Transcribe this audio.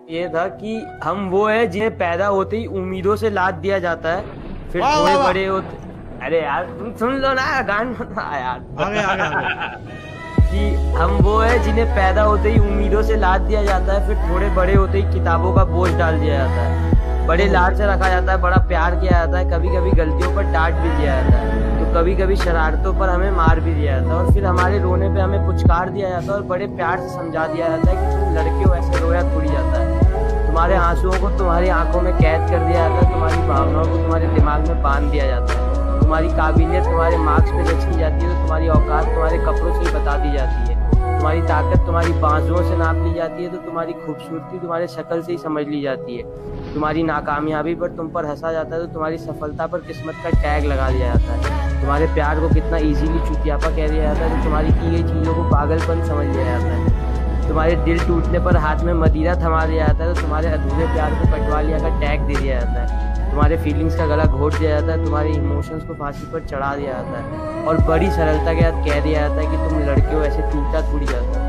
ये था कि हम वो है जिन्हें पैदा होते ही उम्मीदों से लाद दिया जाता है, फिर वाह थोड़े वाह वाह। बड़े होते। अरे यार तुम सुन लो ना गाना यार। आगे आगे आगे। कि हम वो है जिन्हें पैदा होते ही उम्मीदों से लाद दिया जाता है, फिर थोड़े बड़े होते ही किताबों का बोझ डाल दिया जाता है। बड़े ओहो। लाड से रखा जाता है, बड़ा प्यार किया जाता है, कभी कभी गलतियों पर डांट भी दिया जाता है, तो कभी कभी शरारतों पर हमें मार भी दिया जाता है, और फिर हमारे रोने पे हमें पुचकार दिया जाता है और बड़े प्यार से समझा दिया जाता है कि तुम लड़के हो, ऐसे रोया थोड़ी जाता है। तुम्हारे आंसुओं को तुम्हारी आंखों में कैद कर दिया जाता है, तुम्हारी भावनाओं को तुम्हारे दिमाग में बांध दिया जाता है, तुम्हारी काबिलियत तुम्हारे मार्क्स पे जज की जाती है, तो तुम्हारी औकात तुम्हारे कपड़ों से ही बता दी जाती है, तुम्हारी ताकत तुम्हारी बाजुओं से नाप ली जाती है, तो तुम्हारी खूबसूरती तुम्हारे शक्ल से ही समझ ली जाती है, तुम्हारी नाकामयाबी पर तुम पर हंसा जाता है, तो तुम्हारी सफलता पर किस्मत का टैग लगा दिया जाता है, तुम्हारे प्यार को कितना इजीली चुतियापा कह दिया जाता है, तो तुम्हारी की गई चीज़ों को पागलपन समझ लिया जाता है, तुम्हारे दिल टूटने पर हाथ में मदिरा थमा दिया जाता है, तो तुम्हारे अधूरे प्यार को कटवा लिया का टैग दे दिया जाता है, तुम्हारे फीलिंग्स का गला घोट दिया जाता है, तुम्हारे इमोशंस को फांसी पर चढ़ा दिया जाता है, और बड़ी सरलता के साथ कह दिया जाता है कि तुम लड़के हो, ऐसे टूटा थोड़ी जाता है।